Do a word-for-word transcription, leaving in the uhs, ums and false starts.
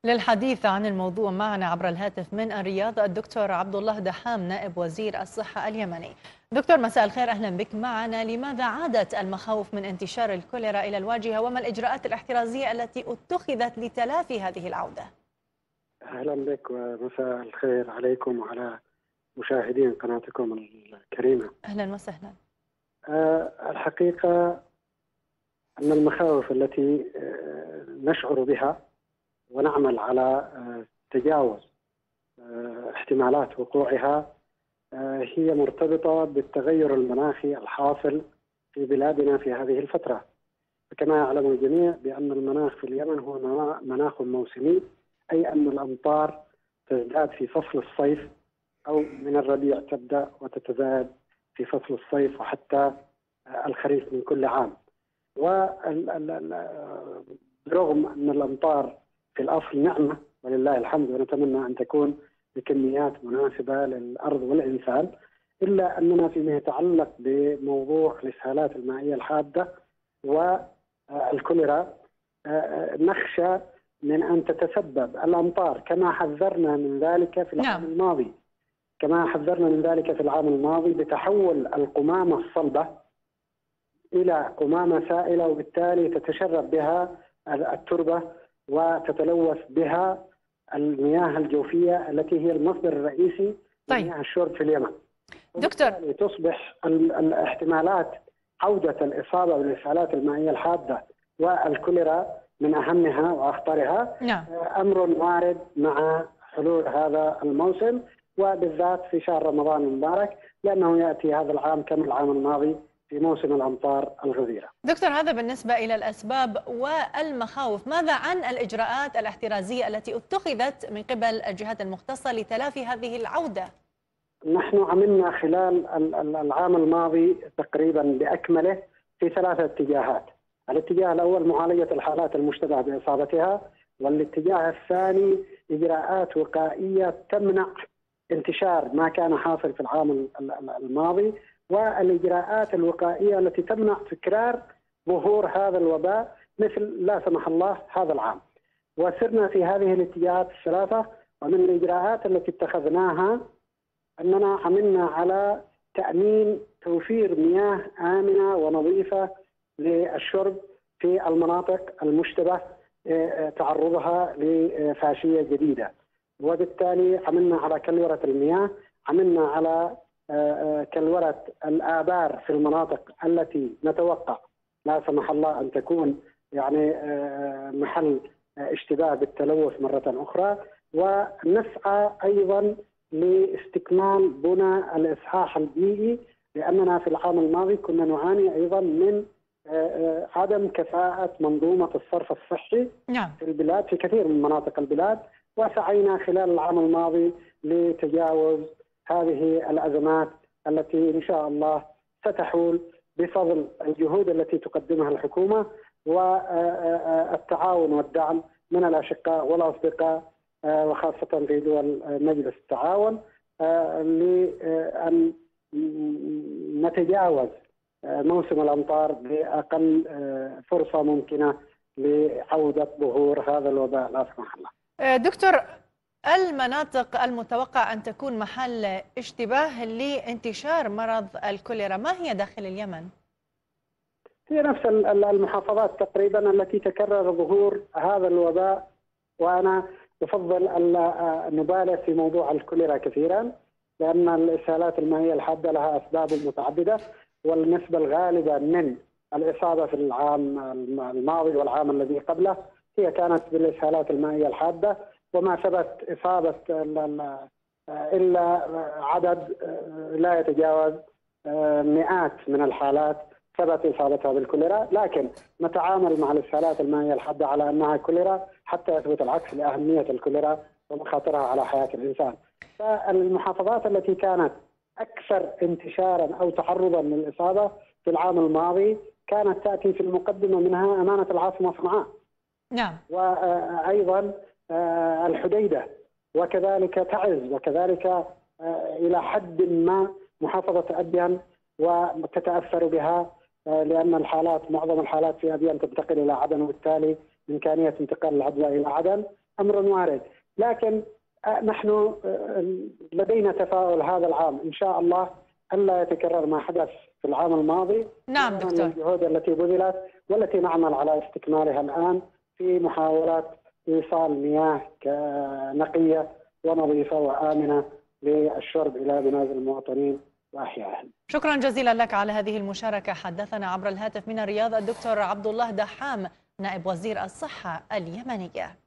للحديث عن الموضوع معنا عبر الهاتف من الرياض الدكتور عبد الله دحام نائب وزير الصحة اليمني. دكتور مساء الخير، أهلا بك معنا. لماذا عادت المخاوف من انتشار الكوليرا إلى الواجهة وما الإجراءات الاحترازية التي اتخذت لتلافي هذه العودة؟ أهلا بك ومساء الخير عليكم وعلى مشاهدين قناتكم الكريمة. أهلا وسهلا. أه الحقيقة أن المخاوف التي أه نشعر بها ونعمل على أه تجاوز أه احتمالات وقوعها أه هي مرتبطة بالتغير المناخي الحاصل في بلادنا في هذه الفترة. كما يعلم الجميع بأن المناخ في اليمن هو مناخ موسمي، أي أن الأمطار تزداد في فصل الصيف أو من الربيع تبدأ وتتزايد في فصل الصيف وحتى الخريف من كل عام. ورغم أن الأمطار في الأصل نعمة ولله الحمد، ونتمنى أن تكون بكميات مناسبة للأرض والإنسان، إلا أننا فيما يتعلق بموضوع الإسهالات المائية الحادة والكوليرا نخشى من أن تتسبب الأمطار كما حذرنا من ذلك في العام نعم. الماضي كما حذرنا من ذلك في العام الماضي بتحول القمامة الصلبة إلى قمامة سائلة، وبالتالي تتشرب بها التربة وتتلوث بها المياه الجوفية التي هي المصدر الرئيسي طيب. لمياه الشرب في اليمن. دكتور، تصبح الاحتمالات عودة الإصابة بالإسهالات المائية الحادة والكوليرا من أهمها وأخطرها. نعم. أمر وارد مع حلول هذا الموسم، وبالذات في شهر رمضان المبارك، لأنه يأتي هذا العام كما العام الماضي في موسم الأمطار الغزيرة. دكتور، هذا بالنسبة إلى الأسباب والمخاوف. ماذا عن الإجراءات الاحترازية التي اتخذت من قبل الجهات المختصة لتلافي هذه العودة؟ نحن عملنا خلال العام الماضي تقريبا بأكمله في ثلاثة اتجاهات. الاتجاه الأول معالجة الحالات المشتبه بإصابتها، والاتجاه الثاني إجراءات وقائية تمنع انتشار ما كان حاصل في العام الماضي، والإجراءات الوقائية التي تمنع تكرار ظهور هذا الوباء مثل لا سمح الله هذا العام. وسرنا في هذه الاتجاهات الثلاثة. ومن الإجراءات التي اتخذناها أننا عملنا على تأمين توفير مياه آمنة ونظيفة للشرب في المناطق المشتبه تعرضها لفاشية جديدة، وبالتالي عملنا على كلورة المياه، عملنا على كلورة الآبار في المناطق التي نتوقع لا سمح الله أن تكون يعني محل اشتباه بالتلوث مرة أخرى. ونسعى أيضا لاستكمال بنى الإصحاح البيئي، لأننا في العام الماضي كنا نعاني أيضا من عدم كفاءة منظومة الصرف الصحي نعم. في البلاد في كثير من مناطق البلاد، وسعينا خلال العام الماضي لتجاوز هذه الأزمات التي إن شاء الله ستحول بفضل الجهود التي تقدمها الحكومة والتعاون والدعم من الأشقاء والأصدقاء وخاصة في دول مجلس التعاون، لأن نتجاوز موسم الأمطار بأقل فرصة ممكنة لعودة ظهور هذا الوباء لا سمح الله. دكتور، المناطق المتوقع أن تكون محل اشتباه لانتشار مرض الكوليرا ما هي داخل اليمن؟ هي نفس المحافظات تقريبا التي تكرر ظهور هذا الوباء، وأنا أفضل ألا نبالغ في موضوع الكوليرا كثيرا، لأن الإسهالات المائية الحادة لها أسباب متعددة، والنسبة الغالبة من الإصابة في العام الماضي والعام الذي قبله هي كانت بالإسهالات المائية الحادة، وما ثبت إصابة إلا عدد لا يتجاوز مئات من الحالات ثبت إصابتها بالكوليرا. لكن نتعامل مع الإسهالات المائية الحادة على أنها كوليرا حتى يثبت العكس لأهمية الكوليرا ومخاطرها على حياة الإنسان. فالمحافظات التي كانت أكثر انتشارا أو تعرضا للإصابة في العام الماضي كانت تأتي في المقدمة منها أمانة العاصمة صنعاء. نعم. وأيضا الحديدة، وكذلك تعز، وكذلك إلى حد ما محافظة أبين وتتأثر بها، لأن الحالات معظم الحالات في أبين تنتقل إلى عدن، وبالتالي إمكانية انتقال العدوى إلى عدن. أمر وارد، لكن نحن لدينا تفاؤل هذا العام إن شاء الله ألا يتكرر ما حدث في العام الماضي. نعم دكتور. الجهود التي بذلت والتي نعمل على استكمالها الآن في محاولات إيصال مياه نقية ونظيفة وآمنة للشرب إلى منازل المواطنين وأحيائهم. شكرا جزيلا لك على هذه المشاركة. حدثنا عبر الهاتف من الرياض الدكتور عبد الله دحام نائب وزير الصحة اليمنية.